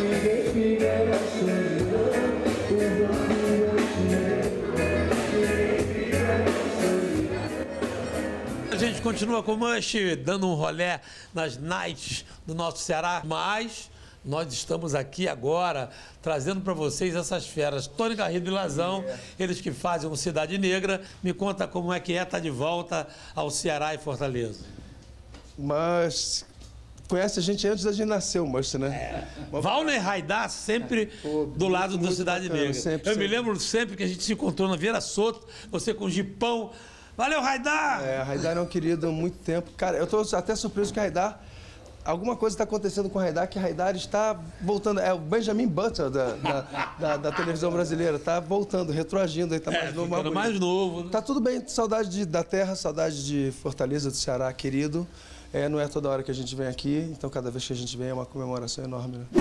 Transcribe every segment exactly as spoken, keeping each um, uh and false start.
A gente continua com o Mush, dando um rolé nas nights do nosso Ceará, mas nós estamos aqui agora trazendo para vocês essas feras, Tony Garrido e Lazão, é. eles que fazem o Cidade Negra. Me conta como é que é estar de volta ao Ceará e Fortaleza. Mas conhece a gente antes da gente nascer, o Mush, né? É. Valner Raidar sempre Pô, do lado muito, do muito Cidade bacana, Negra. Sempre, Eu sempre. me lembro sempre que a gente se encontrou na Vieira Soto, você com o Gipão. Valeu, Raidar! É, Raidar é um querido há muito tempo. Cara, eu tô até surpreso que o Raidar... Alguma coisa está acontecendo com o Raidar, que o Raidar está voltando. É o Benjamin Button da, da, da, da televisão brasileira. Está voltando, retroagindo. Está mais é, novo. Mais, mais novo. Né? Tá tudo bem. Saudade de, da terra, saudade de Fortaleza, do Ceará, querido. É, não é toda hora que a gente vem aqui, então cada vez que a gente vem é uma comemoração enorme. Né?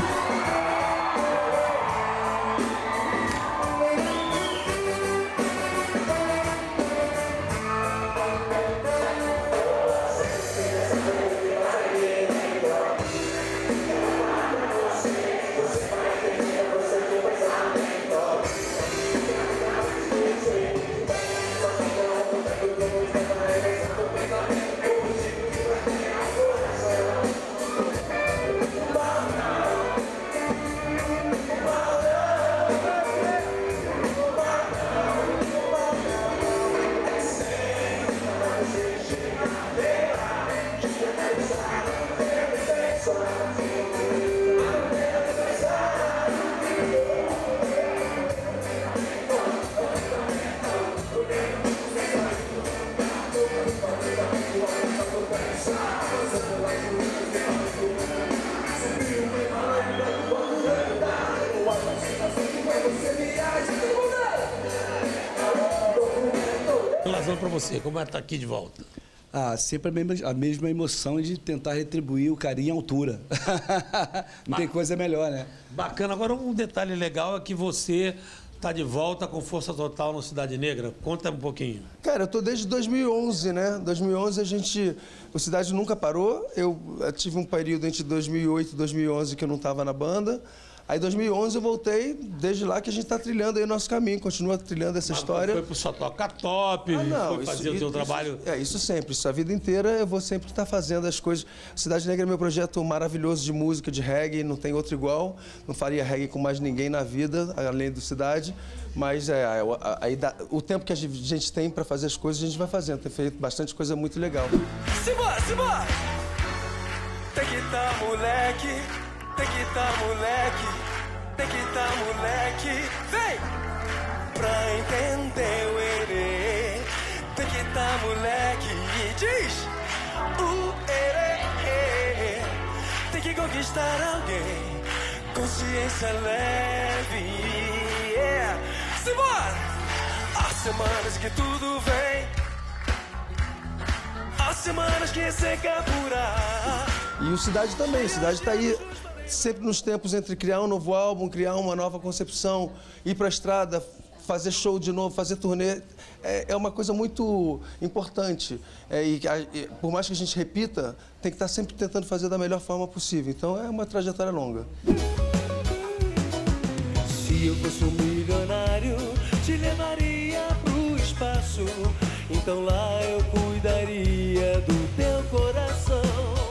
Lazão, para você, como é estar aqui de volta? Ah, sempre a mesma, a mesma emoção de tentar retribuir o carinho à altura. Não tem coisa melhor, né? Bacana. Agora, um detalhe legal é que você está de volta com força total no Cidade Negra. Conta um pouquinho. Cara, eu tô desde dois mil e onze, né? dois mil e onze a gente... O Cidade nunca parou. Eu tive um período entre dois mil e oito e dois mil e onze que eu não estava na banda. Aí, em dois mil e onze, eu voltei, desde lá que a gente está trilhando aí o nosso caminho, continua trilhando essa Mas história. Foi pro Só Toca Top, ah, não, foi fazer isso, o seu isso, trabalho... É, isso sempre, isso a vida inteira eu vou sempre estar fazendo as coisas. Cidade Negra é meu projeto maravilhoso de música, de reggae, não tem outro igual. Não faria reggae com mais ninguém na vida, além do Cidade. Mas é, aí, o tempo que a gente tem para fazer as coisas, a gente vai fazendo. Tem feito bastante coisa muito legal. Simbora, simbora! Tem que tá, moleque, tem que tá, moleque. Tem que tá, moleque, vem! Pra entender o erê. Tem que tá, moleque, e diz o erê. Tem que conquistar alguém, consciência leve. Yeah. Simbora! Há semanas que tudo vem, há semanas que seca por ar. E o Cidade também, o Cidade tá aí sempre nos tempos entre criar um novo álbum, criar uma nova concepção, ir para a estrada, fazer show de novo, fazer turnê, é, é uma coisa muito importante. É, e, e por mais que a gente repita, tem que estar sempre tentando fazer da melhor forma possível. Então é uma trajetória longa. Se eu fosse um milionário, te levaria pro espaço. Então lá eu cuidaria do teu coração.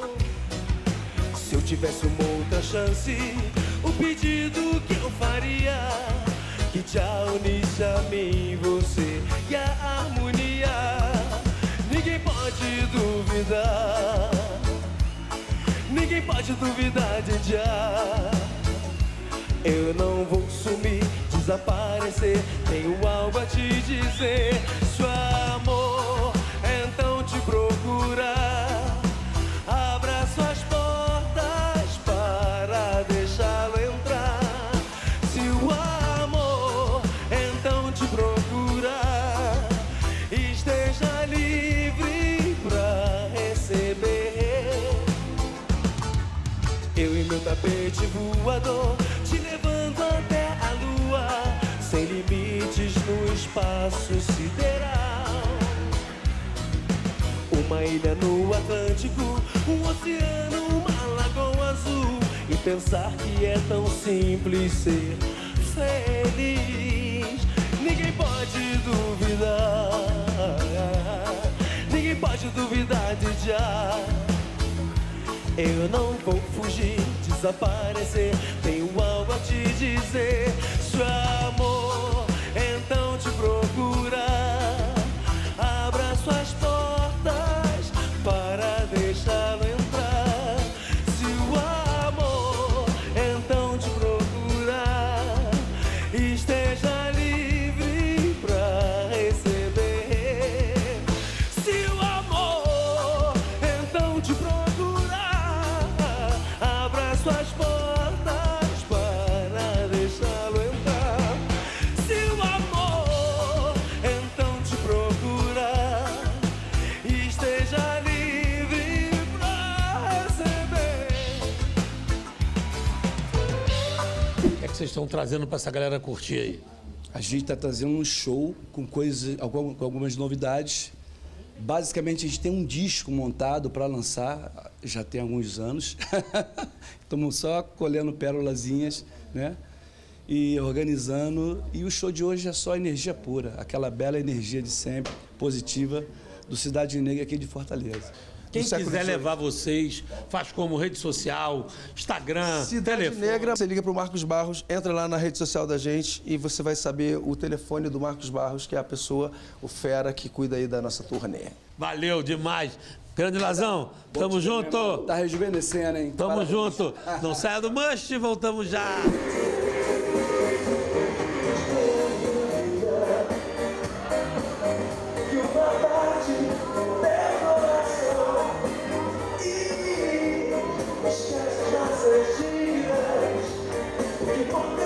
Se eu tivesse uma outra chance, o pedido que eu faria, que te unisse a mim, você e a harmonia. Ninguém pode duvidar, ninguém pode duvidar de já. Eu não vou sumir, desaparecer, tenho algo a te dizer. Se o amor então te procurar, abra suas portas para deixá-lo entrar. Se o amor então te procurar, esteja livre pra receber. Eu e meu tapete voador, te levando até a lua, sem limites no espaço sideral. Uma ilha no Atlântico, um oceano, uma lagoa azul, e pensar que é tão simples ser feliz. Ninguém pode duvidar, ninguém pode duvidar de já. Eu não vou fugir, desaparecer, tenho algo a te dizer. Se o amor então te procurar, abra suas portas para deixá-lo entrar. Se o amor então te procurar, esteja livre pra receber. Se o amor então te procurar, abra suas portas para deixá-lo entrar. Se o amor então te procurar, esteja livre pra receber. O que é que vocês estão trazendo para essa galera curtir aí? A gente está trazendo um show com coisas, algum- com algumas novidades. Basicamente, a gente tem um disco montado para lançar, já tem alguns anos. Estamos só colhendo pérolazinhas, né? E organizando. E o show de hoje é só energia pura, aquela bela energia de sempre, positiva, do Cidade Negra aqui de Fortaleza. Quem Do século quiser dezoito. levar vocês, faz como rede social, Instagram, Cidade telefone. Negra, você liga para o Marcos Barros, entra lá na rede social da gente e você vai saber o telefone do Marcos Barros, que é a pessoa, o fera que cuida aí da nossa turnê. Valeu demais. Grande Lazão, tamo junto. Tá rejuvenescendo, hein? Tamo Parabéns. junto. Não saia do Must, voltamos já. Que uma parte do teu coração e esquece das dívidas. O que importa